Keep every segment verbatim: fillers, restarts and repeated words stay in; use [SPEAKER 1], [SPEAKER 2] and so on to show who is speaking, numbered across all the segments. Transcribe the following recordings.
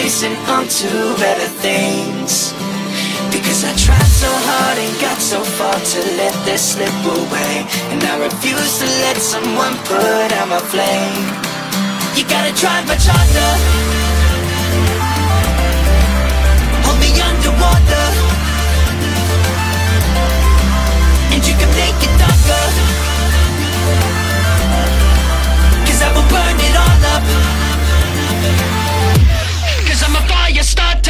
[SPEAKER 1] place and on to better things. Because I tried so hard and got so far to let this slip away, and I refuse to let someone put out my flame. You gotta drive much harder, hold me underwater, and you can make it darker, 'cause I will burn it all up, 'cause I'm a fire starter.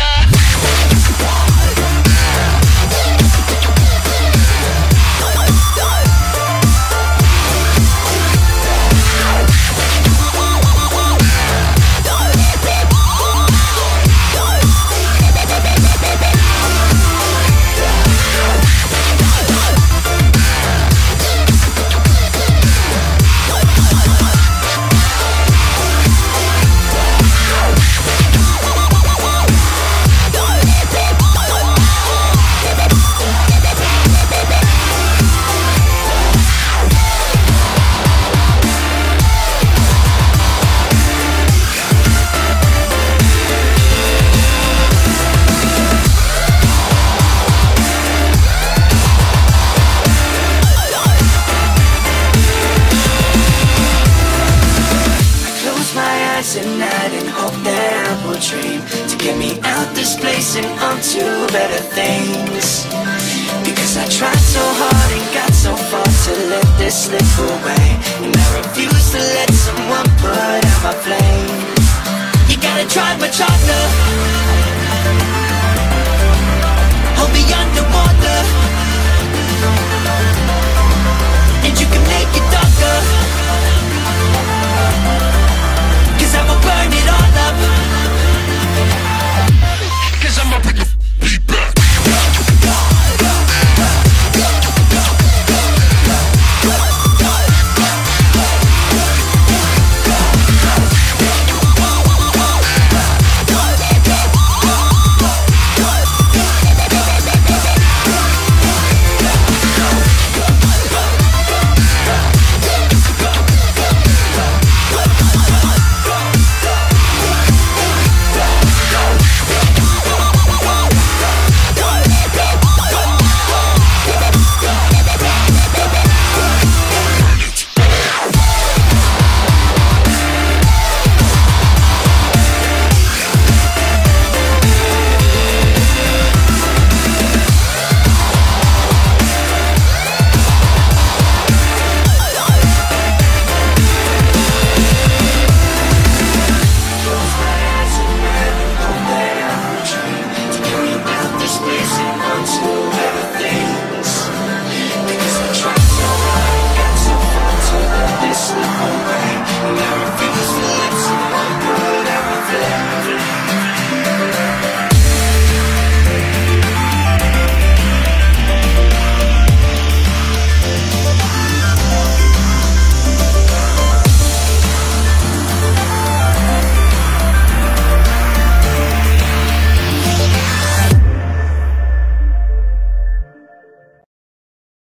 [SPEAKER 1] At night and hope that I will dream to get me out this place and onto better things. Because I tried so hard and got so far to let this slip away, and I refuse to let someone put out my flame. You gotta try much harder,